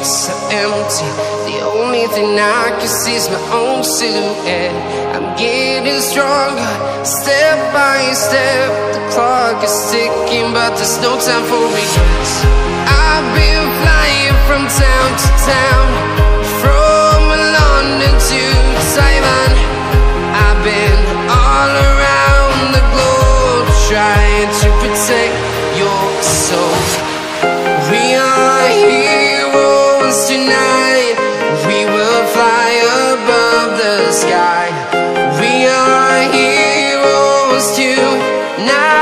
so empty. The only thing I can see is my own silhouette. I'm getting stronger, step by step. The clock is ticking, but there's no time for regrets. I've been flying from town to town, from London to Taiwan. I've been all around the globe, trying to protect your soul. We are heroes tonight. We will fly above the sky. We are heroes tonight.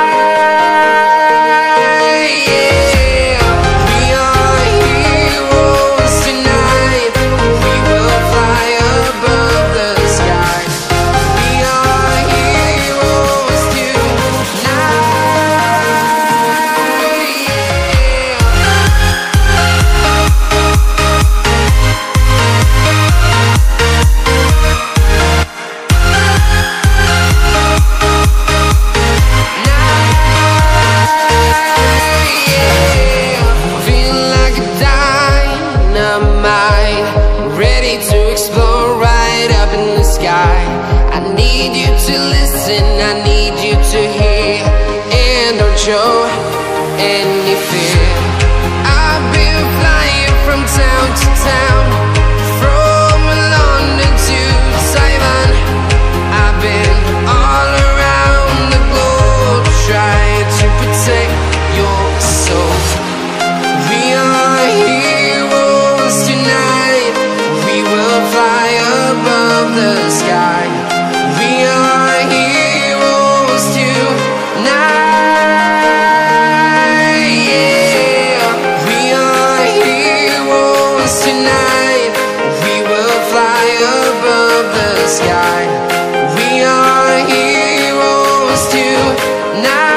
To explore right up in the sky. I need you to listen, I need you to hear, and don't show any fear. I've been flying from town to town, from London to Taiwan. I've been all around the globe, trying to protect your soul. We are heroes tonight. We will fly above the sky. We are heroes tonight. Yeah, we are heroes tonight. We will fly above the sky. We are heroes tonight.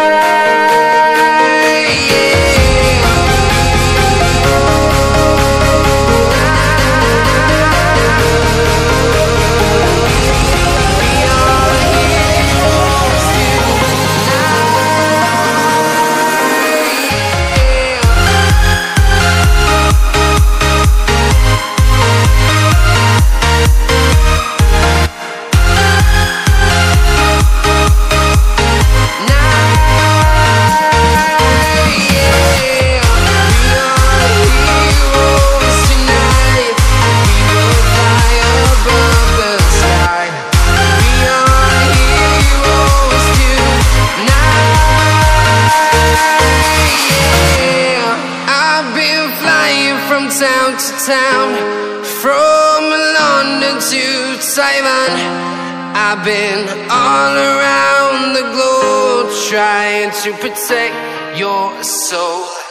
Town to town, from London to Taiwan. I've been all around the globe, trying to protect your soul.